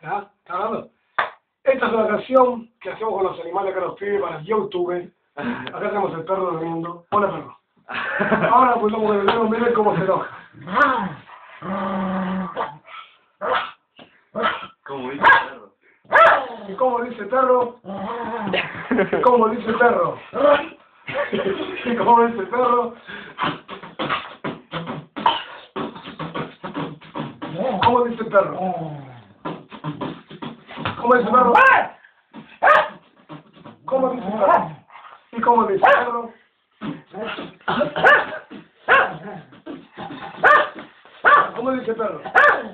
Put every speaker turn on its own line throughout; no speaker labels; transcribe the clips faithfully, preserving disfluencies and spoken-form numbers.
¿Ya? ¿Está hablando? Esta es una canción que hacemos con los animales que nos piden para YouTube. Acá tenemos el perro durmiendo. Hola, perro. Ahora pues vamos a ver, miren cómo se enoja.
¿Cómo dice el perro?
¿Y cómo dice el perro? ¿Y cómo dice el perro? ¿Y cómo dice el perro? ¿Cómo dice el perro? ¿Cómo dice el perro? ¿Cómo dice el perro? ¿Y cómo dice el perro? ¿Cómo dice el perro?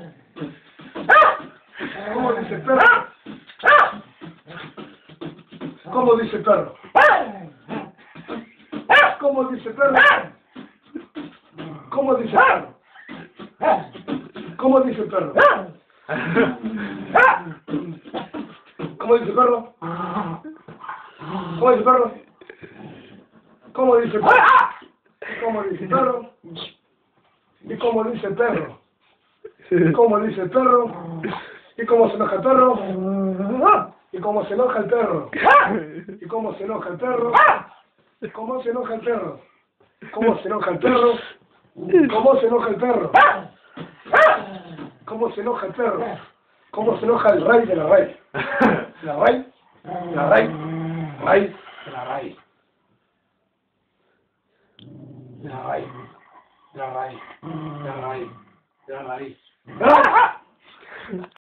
¿Cómo dice el perro? ¿Cómo dice el perro? ¿Cómo dice el perro? ¿Cómo dice el perro? ¿Cómo dice el perro? ¿Cómo dice el perro? ¿Cómo dice el perro? ¿Cómo dice el perro? ¿Cómo dice el perro? ¿Y cómo dice el perro? ¿Y cómo dice el perro? ¿Y cómo se enoja el perro? ¿Y cómo se enoja el perro? ¿Y cómo se enoja el perro? ¿Cómo se enoja el perro? ¿Cómo se enoja el perro? ¿Cómo se enoja el perro? ¿Cómo se enoja el perro? ¿Cómo se enoja el rey de la raíz? ¿La raíz? ¿La raíz? ¿Raíz? La raíz. La raíz. La raíz. La raíz. La raíz.